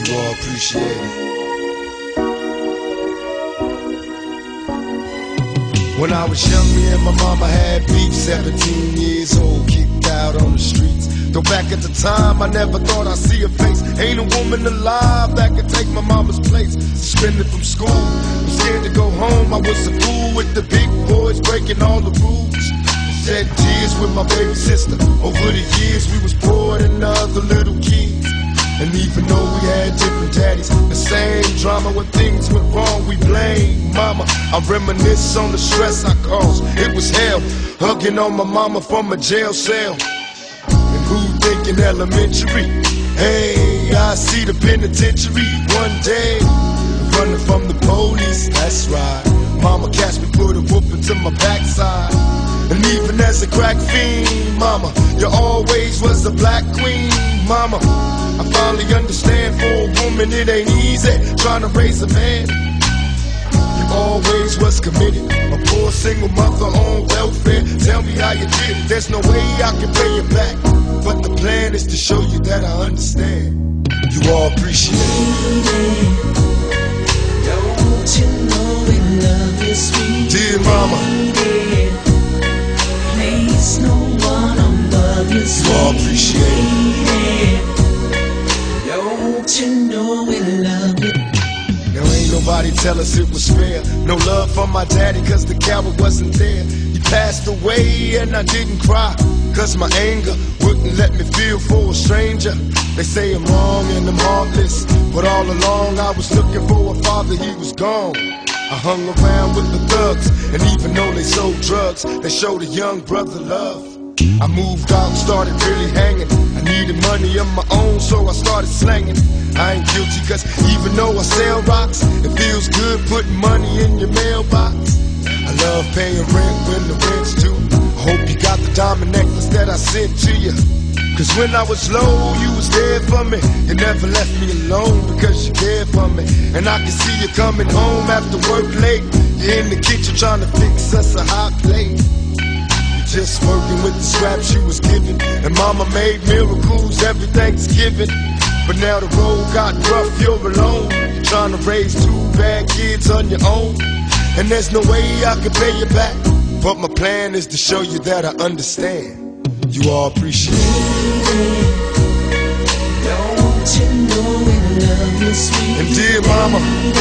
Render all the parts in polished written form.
You all appreciate it. When I was young, me and my mama had beef, 17 years old, kicked out on the streets. Though back at the time, I never thought I'd see her face. Ain't a woman alive that could take my mama's place. Suspended from school, I'm scared to go home. I was a fool with the big boys, breaking all the rules. Shed tears with my baby sister. Over the years, we was poor than other little kids. And even though we had different daddies, the same drama when things went wrong, we blame mama. I reminisce on the stress I caused. It was hell, hugging on my mama from a jail cell. And who thinking elementary? Hey, I see the penitentiary one day. Running from the police, that's right. Mama catch me, put a whooping to my backside. And even as a crack fiend, mama, you always was a black queen, mama. I finally understand, for a woman it ain't easy trying to raise a man. You always was committed, a poor single mother on welfare. Tell me how you did it, there's no way I can pay you back. But the plan is to show you that I understand. You all appreciate it. Don't you know we love you, sweet dear mama. Place no one above you, You all appreciate it. Don't you know we love you? Now ain't nobody tell us it was fair. No love for my daddy cause the coward wasn't there. He passed away and I didn't cry, cause my anger wouldn't let me feel for a stranger. They say I'm wrong and I'm heartless, but all along I was looking for a father, he was gone. I hung around with the thugs, and even though they sold drugs, they showed a young brother love. I moved out and started really hanging. I needed money of my own, so I started slanging. I ain't guilty cause even though I sell rocks, it feels good putting money in your mailbox. I love paying rent when the rent's due. I hope you got the diamond necklace that I sent to you. Cause when I was low, you was there for me. You never left me alone because you cared for me. And I can see you coming home after work late. You're in the kitchen trying to fix us a hot plate. Just working with the scraps you was given. And mama made miracles every Thanksgiving. But now the road got rough, you're alone. You're trying to raise two bad kids on your own. And there's no way I can pay you back. But my plan is to show you that I understand. You all appreciate it. Don't you know we love you, sweet And dear mama,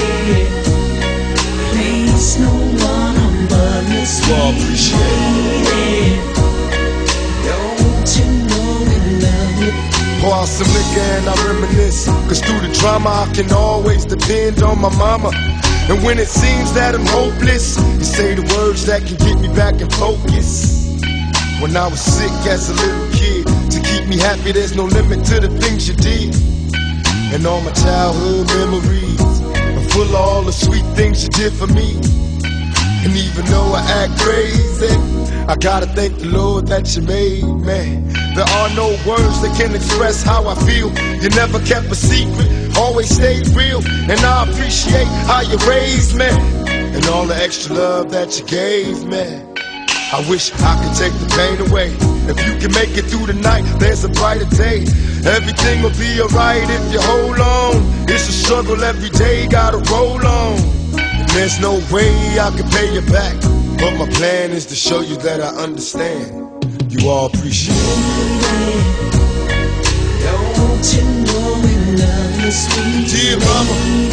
place no one above you, you all appreciate it. Don't you know we love you? Pour out some liquor and I reminisce, cause through the drama I can always depend on my mama. And when it seems that I'm hopeless, you say the words that can get me back in focus. When I was sick as a little kid, to keep me happy there's no limit to the things you did. And all my childhood memories are full of all the sweet things you did for me. And even though I act crazy, I gotta thank the Lord that you made me. There are no words that can express how I feel. You never kept a secret, always stayed real. And I appreciate how you raised me, and all the extra love that you gave me. I wish I could take the pain away. If you can make it through the night, there's a brighter day. Everything will be alright if you hold on. It's a struggle every day, gotta roll on. And there's no way I can pay you back, but my plan is to show you that I understand. You all appreciate it. Don't you know we love you, sweet Dear mama,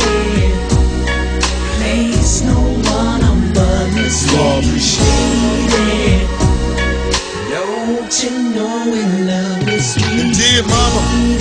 place no one above you, you all appreciate it. Don't you know we love you, sweet Dear mama,